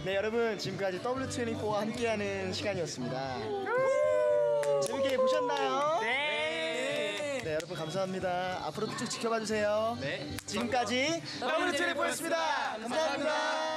네, 여러분 지금까지 W24와 함께하는 시간이었습니다. 재밌게 보셨나요? 네. 네, 여러분 감사합니다. 앞으로도 쭉 지켜봐 주세요. 네. 지금까지 W24였습니다. 감사합니다.